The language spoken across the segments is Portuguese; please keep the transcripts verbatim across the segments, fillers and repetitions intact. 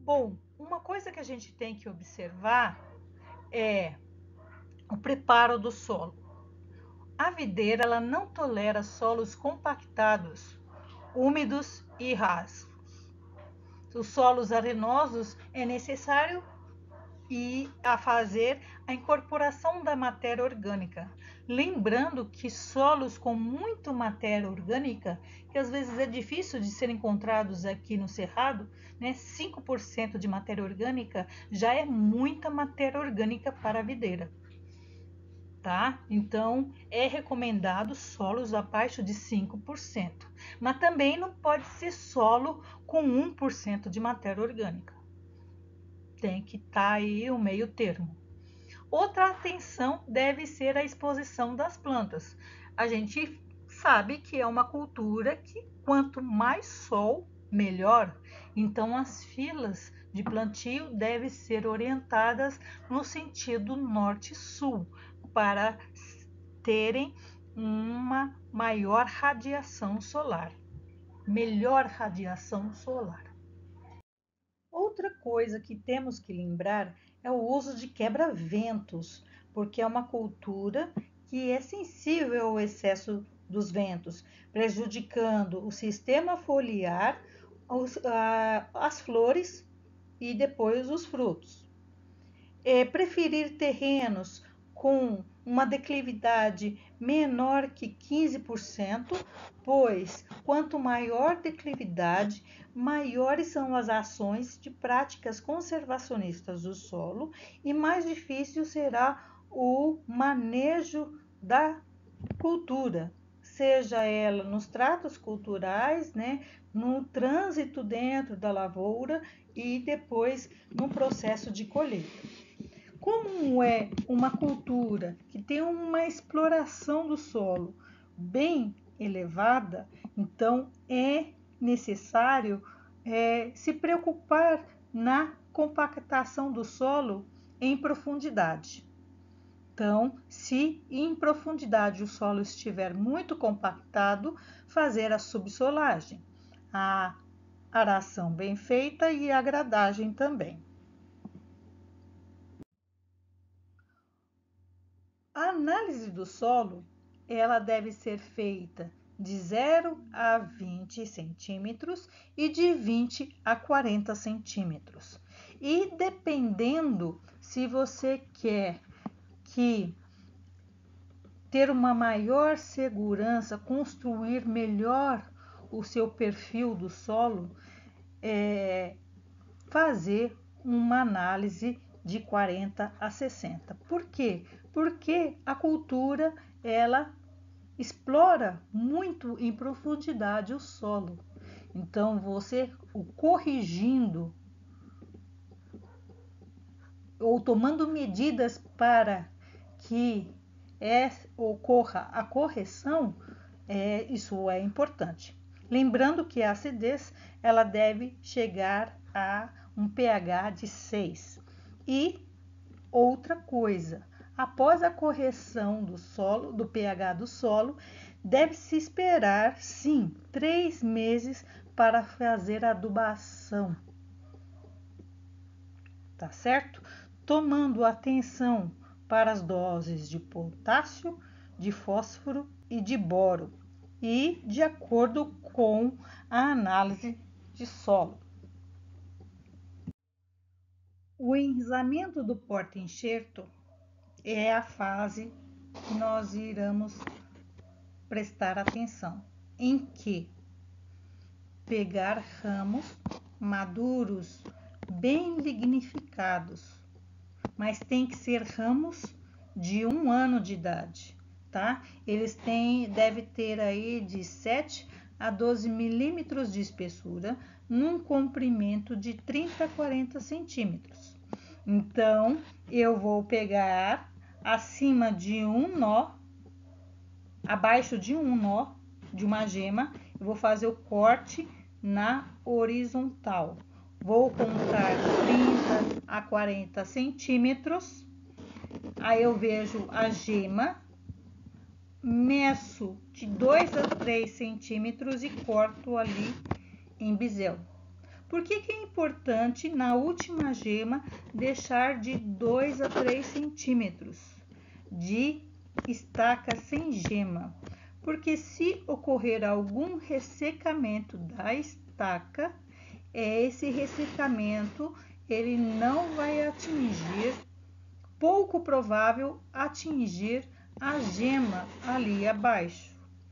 Bom, uma coisa que a gente tem que observar é o preparo do solo. A videira ela não tolera solos compactados, úmidos e rasos. Os solos arenosos é necessário e a fazer a incorporação da matéria orgânica. Lembrando que solos com muito matéria orgânica, que às vezes é difícil de ser encontrados aqui no Cerrado, né? cinco por cento de matéria orgânica já é muita matéria orgânica para a videira. Tá? Então, é recomendado solos abaixo de cinco por cento, mas também não pode ser solo com um por cento de matéria orgânica. Tem que estar aí o meio termo. Outra atenção deve ser a exposição das plantas. A gente sabe que é uma cultura que quanto mais sol, melhor. Então, as filas de plantio devem ser orientadas no sentido norte-sul, para terem uma maior radiação solar, melhor radiação solar. Outra coisa que temos que lembrar é o uso de quebra-ventos, porque é uma cultura que é sensível ao excesso dos ventos, prejudicando o sistema foliar, os, a, as flores e depois os frutos. É, preferir terrenos com uma declividade menor que quinze por cento, pois quanto maior declividade, maiores são as ações de práticas conservacionistas do solo e mais difícil será o manejo da cultura, seja ela nos tratos culturais, né, no trânsito dentro da lavoura e depois no processo de colheita. Como é uma cultura que tem uma exploração do solo bem elevada, então é necessário é, se preocupar na compactação do solo em profundidade. Então, se em profundidade o solo estiver muito compactado, fazer a subsolagem, a aração bem feita e a gradagem também. A análise do solo, ela deve ser feita de zero a vinte centímetros e de vinte a quarenta centímetros. E dependendo se você quer que ter uma maior segurança, construir melhor o seu perfil do solo, é, fazer uma análise de quarenta a sessenta. Por quê? Porque a cultura ela explora muito em profundidade o solo. Então, você o corrigindo ou tomando medidas para que é, ocorra a correção, é, isso é importante. Lembrando que a acidez ela deve chegar a um pH de seis. E outra coisa, após a correção do solo, do pH do solo, deve-se esperar sim três meses para fazer a adubação, tá certo? Tomando atenção para as doses de potássio, de fósforo e de boro e de acordo com a análise de solo. O enraizamento do porta-enxerto é a fase que nós iremos prestar atenção, em que pegar ramos maduros, bem lignificados, mas tem que ser ramos de um ano de idade, tá? Eles têm, deve ter aí de sete a doze milímetros de espessura, num comprimento de trinta a quarenta centímetros. Então, eu vou pegar acima de um nó, abaixo de um nó de uma gema, eu vou fazer o corte na horizontal. Vou contar trinta a quarenta centímetros. Aí eu vejo a gema, meço de dois a três centímetros e corto ali em bisel. Por que que é importante na última gema deixar de dois a três centímetros de estaca sem gema? Porque se ocorrer algum ressecamento da estaca, esse ressecamento ele não vai atingir, pouco provável atingir a gema ali abaixo.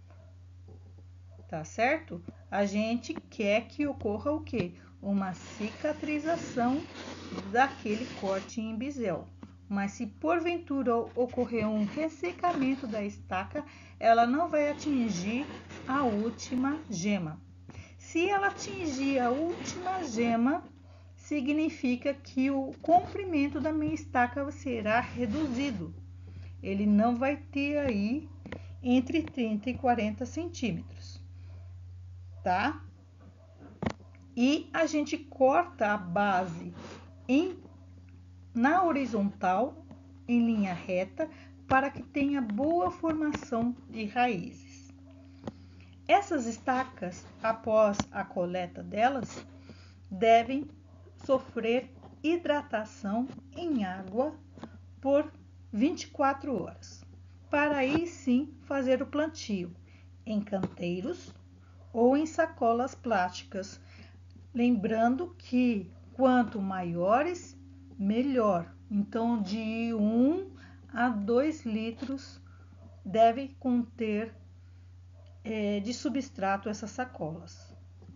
Tá certo? A gente quer que ocorra o quê? Uma cicatrização daquele corte em bisel. Mas se porventura ocorrer um ressecamento da estaca, ela não vai atingir a última gema. Se ela atingir a última gema, significa que o comprimento da minha estaca será reduzido. Ele não vai ter aí entre trinta e quarenta centímetros. Tá? E a gente corta a base em, na horizontal, em linha reta, para que tenha boa formação de raízes. Essas estacas, após a coleta delas, devem sofrer hidratação em água por vinte e quatro horas, para aí sim fazer o plantio em canteiros ou em sacolas plásticas, lembrando que quanto maiores, melhor. Então, de um a dois litros deve conter é, de substrato essas sacolas.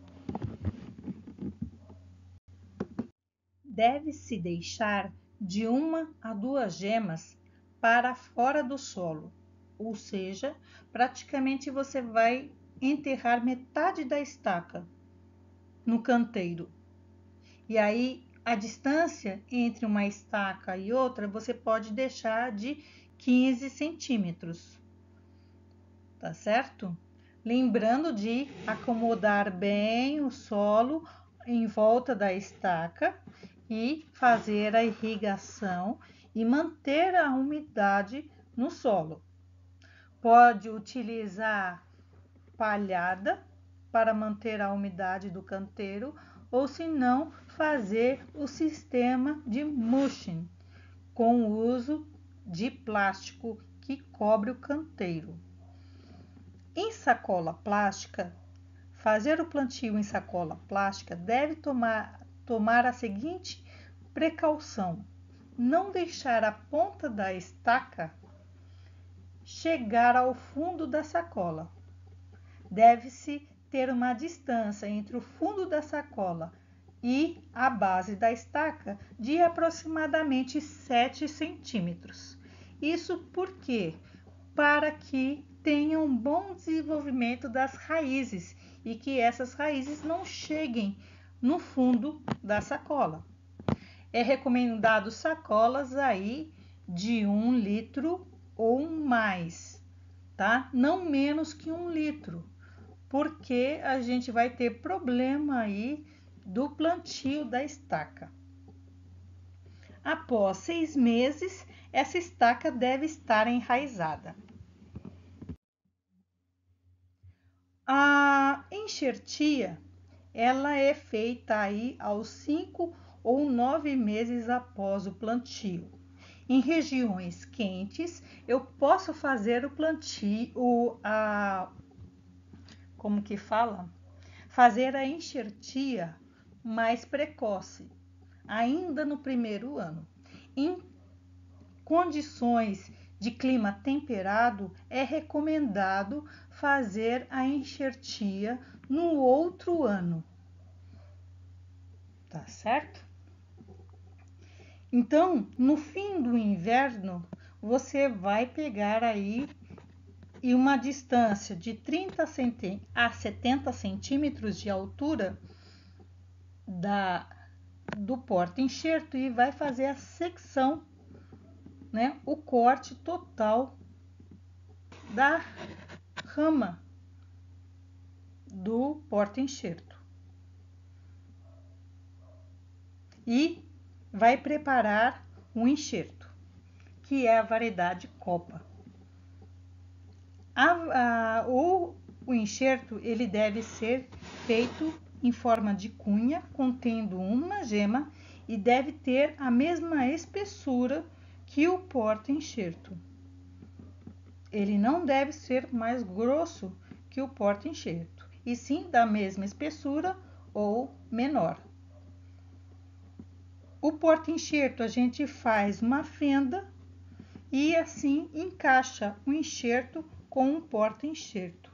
Deve-se deixar de uma a duas gemas para fora do solo, ou seja, praticamente você vai enterrar metade da estaca no canteiro. E aí, a distância entre uma estaca e outra, você pode deixar de quinze centímetros, tá certo? Lembrando de acomodar bem o solo em volta da estaca e fazer a irrigação e manter a umidade no solo. Pode utilizar palhada para manter a umidade do canteiro, ou se não, fazer o sistema de mulching com o uso de plástico que cobre o canteiro. Em sacola plástica, fazer o plantio em sacola plástica deve tomar, tomar a seguinte precaução: não deixar a ponta da estaca chegar ao fundo da sacola. Deve-se ter uma distância entre o fundo da sacola e a base da estaca de aproximadamente sete centímetros. Isso porque para que tenha um bom desenvolvimento das raízes e que essas raízes não cheguem no fundo da sacola. É recomendado sacolas aí de um litro ou mais, tá? Não menos que um litro, porque a gente vai ter problema aí do plantio da estaca. Após seis meses, essa estaca deve estar enraizada. A enxertia, ela é feita aí aos cinco ou nove meses após o plantio. Em regiões quentes, eu posso fazer o plantio, o, a, como que fala? Fazer a enxertia mais precoce, ainda no primeiro ano. Em condições de clima temperado, é recomendado fazer a enxertia no outro ano, tá certo? Então, no fim do inverno, você vai pegar aí e uma distância de trinta a setenta centímetros de altura da, do porta-enxerto e vai fazer a secção, né, o corte total da rama do porta-enxerto. E vai preparar um enxerto, que é a variedade copa. A, a, o, o enxerto ele deve ser feito em forma de cunha, contendo uma gema e deve ter a mesma espessura que o porta-enxerto. Ele não deve ser mais grosso que o porta-enxerto, e sim da mesma espessura ou menor. O porta-enxerto a gente faz uma fenda e assim encaixa o enxerto com o porta-enxerto.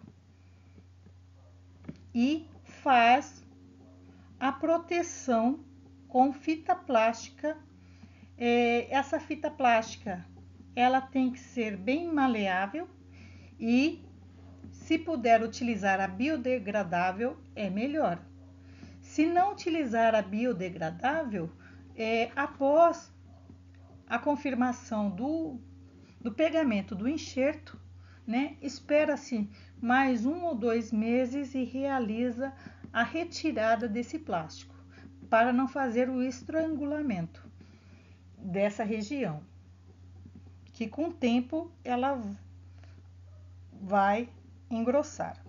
E faz a proteção com fita plástica. É, essa fita plástica, ela tem que ser bem maleável e, se puder utilizar a biodegradável, é melhor. Se não utilizar a biodegradável, é, após a confirmação do, do pegamento do enxerto, né, espera-se mais um ou dois meses e realiza a retirada desse plástico, para não fazer o estrangulamento dessa região, que com o tempo ela vai engrossar.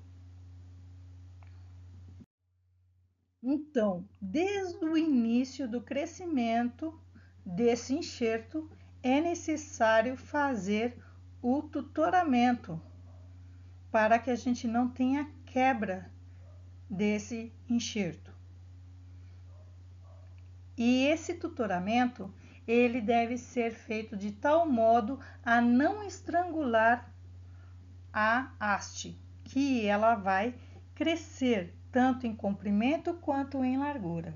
Então, desde o início do crescimento desse enxerto, é necessário fazer o tutoramento para que a gente não tenha quebra desse enxerto. E esse tutoramento, ele deve ser feito de tal modo a não estrangular a haste, que ela vai crescer tanto em comprimento quanto em largura.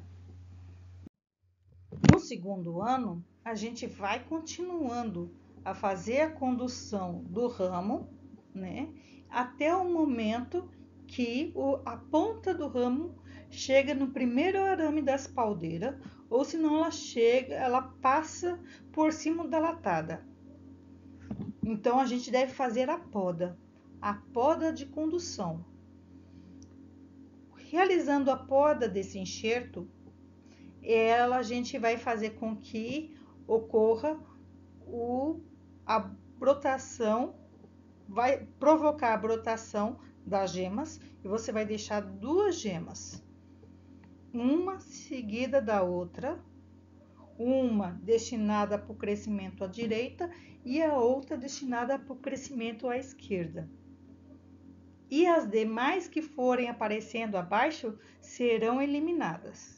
No segundo ano, a gente vai continuando a fazer a condução do ramo, né, até o momento que o, a ponta do ramo chega no primeiro arame da espaldeira, ou se não ela chega, ela passa por cima da latada. Então a gente deve fazer a poda, a poda de condução. Realizando a poda desse enxerto, ela a gente vai fazer com que ocorra o, a brotação, vai provocar a brotação das gemas, e você vai deixar duas gemas, uma seguida da outra, uma destinada para o crescimento à direita e a outra destinada para o crescimento à esquerda. E as demais que forem aparecendo abaixo serão eliminadas.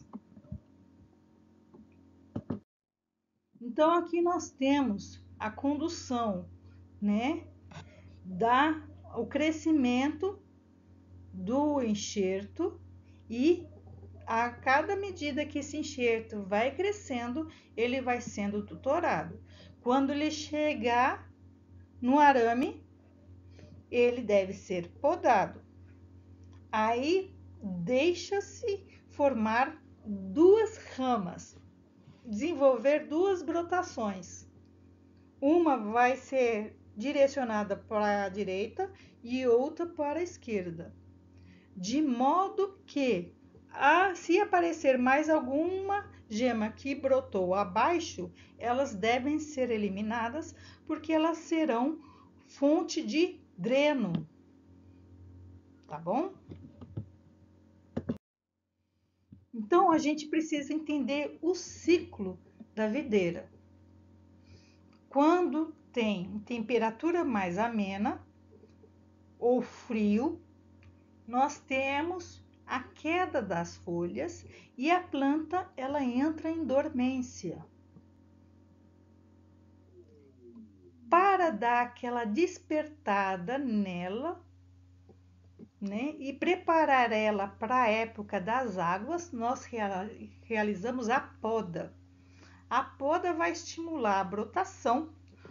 Então, aqui nós temos a condução, né, da o crescimento do enxerto, e a cada medida que esse enxerto vai crescendo, ele vai sendo tutorado. Quando ele chegar no arame, ele deve ser podado. Aí deixa-se formar duas ramas, desenvolver duas brotações. Uma vai ser direcionada para a direita e outra para a esquerda, de modo que, ah, se aparecer mais alguma gema que brotou abaixo, elas devem ser eliminadas, porque elas serão fonte de dreno, tá bom? Então, a gente precisa entender o ciclo da videira. Quando tem temperatura mais amena ou frio, nós temos a queda das folhas e a planta ela entra em dormência. Para dar aquela despertada nela, né, e preparar ela para a época das águas, nós realizamos a poda. A poda vai estimular a brotação,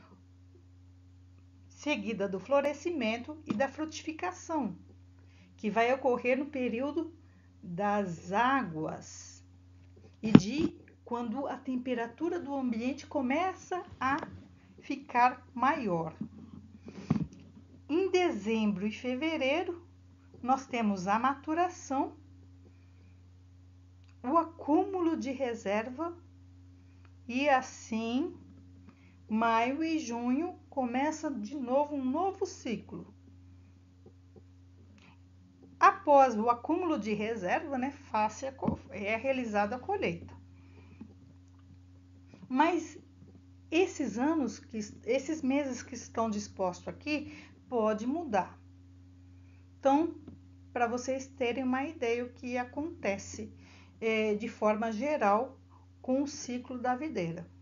seguida do florescimento e da frutificação, que vai ocorrer no período das águas e de quando a temperatura do ambiente começa a ficar maior. Em dezembro e fevereiro, nós temos a maturação, o acúmulo de reserva, e assim, maio e junho começa de novo um novo ciclo. A após o acúmulo de reserva, né, faça, é realizada a colheita. Mas esses anos, que, esses meses que estão dispostos aqui, pode mudar. Então, para vocês terem uma ideia o que acontece é, de forma geral com o ciclo da videira.